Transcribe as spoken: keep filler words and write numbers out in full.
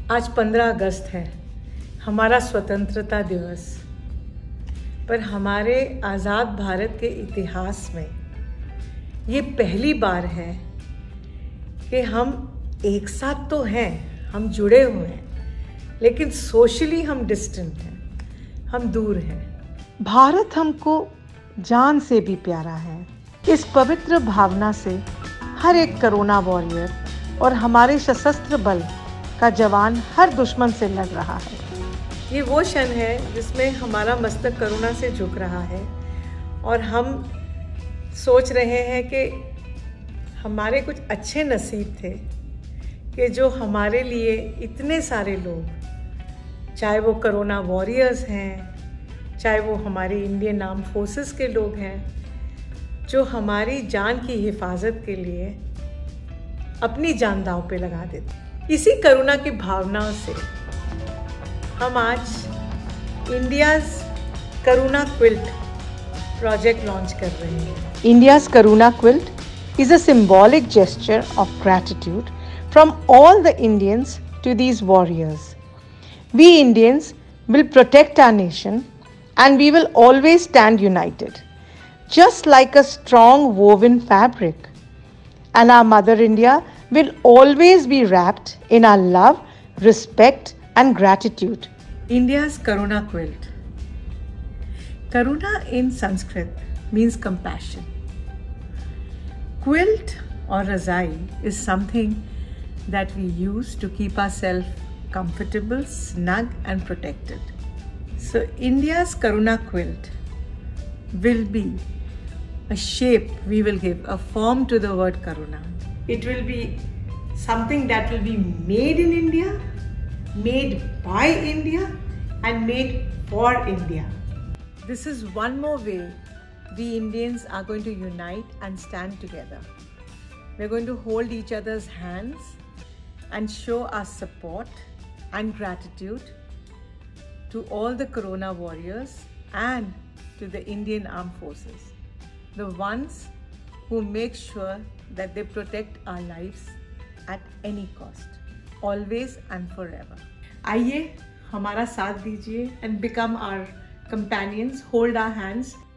आज पंद्रह अगस्त है, हमारा स्वतंत्रता दिवस। पर हमारे आज़ाद भारत के इतिहास में ये पहली बार है कि हम एक साथ तो हैं, हम जुड़े हुए हैं, लेकिन सोशली हम डिस्टेंट हैं, हम दूर हैं। भारत हमको जान से भी प्यारा है। इस पवित्र भावना से हर एक कोरोना वॉरियर और हमारे सशस्त्र बल का जवान हर दुश्मन से लड़ रहा है। ये वो क्षण है जिसमें हमारा मस्तक करुणा से झुक रहा है और हम सोच रहे हैं कि हमारे कुछ अच्छे नसीब थे कि जो हमारे लिए इतने सारे लोग, चाहे वो कोरोना वॉरियर्स हैं, चाहे वो हमारे इंडियन आर्म फोर्सेस के लोग हैं, जो हमारी जान की हिफाजत के लिए अपनी जान दांव पे लगा देते। इसी करुणा की भावनाओं से हम आज India's Karuna quilt project launch कर रहे हैं। India's Karuna Quilt is a symbolic gesture of gratitude from all the Indians to these warriors. We Indians will protect our nation and we will always stand united, just like a strong woven fabric. And our Mother India will always be wrapped in our love, respect and gratitude. India's Karuna Quilt. Karuna in Sanskrit means compassion. Quilt or razai is something that we use to keep ourselves comfortable, snug and protected. So India's Karuna Quilt will be a shape we will give, a form to the word Karuna. It will be something that will be made in India, made by India and made for India. This is one more way we Indians are going to unite and stand together. We're going to hold each other's hands and show our support and gratitude to all the Corona warriors and to the Indian Armed Forces, the ones who make sure that they protect our lives at any cost, always and forever. आइए हमारा साथ दीजिए and become our companions, hold our hands